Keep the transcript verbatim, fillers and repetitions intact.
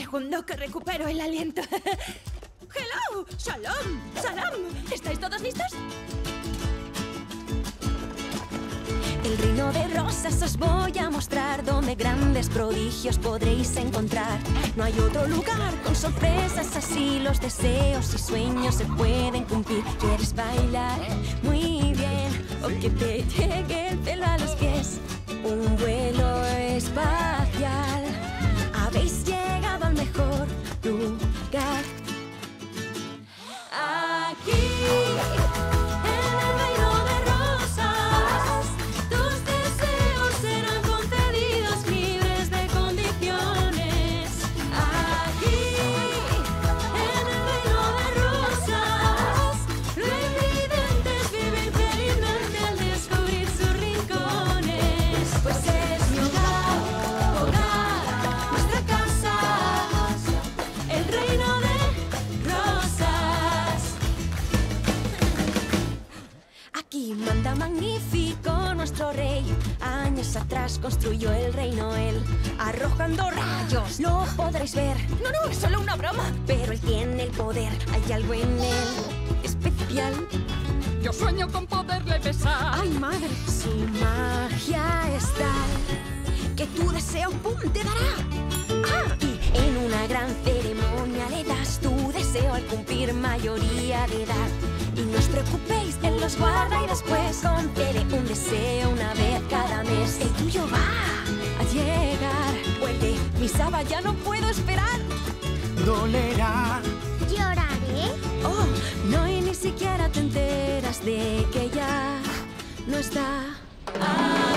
segundo que recupero el aliento. ¡Hello! ¡Shalom! ¡Salam! ¿Estáis todos listos? El reino de rosas os voy a mostrar, donde grandes prodigios podréis encontrar. No hay otro lugar con sorpresas así, los deseos y sueños se pueden cumplir. ¿Quieres bailar? Muy bien. O que te llegue el pelo a los pies. Un vuelo espacial. Habéis llegado al mejor lugar. Aquí. Aquí manda magnífico nuestro rey. Años atrás construyó el reino él, arrojando rayos, lo podréis ver. No, no, es solo una broma. Pero él tiene el poder, hay algo en él especial. Yo sueño con poderle besar. ¡Ay, madre! Su magia es tal que tu deseo, ¡pum!, te dará. ¡Ah! Y en una gran ceremonia le das tu deseo al cumplir mayoría de edad. Y no os preocupéis, él los guarda y después concede un deseo una vez cada mes. El tuyo va a llegar. Puede, mi Saba, ya no puedo esperar. Dolerá. Lloraré. Oh, no, y ni siquiera te enteras de que ya no está. Ah.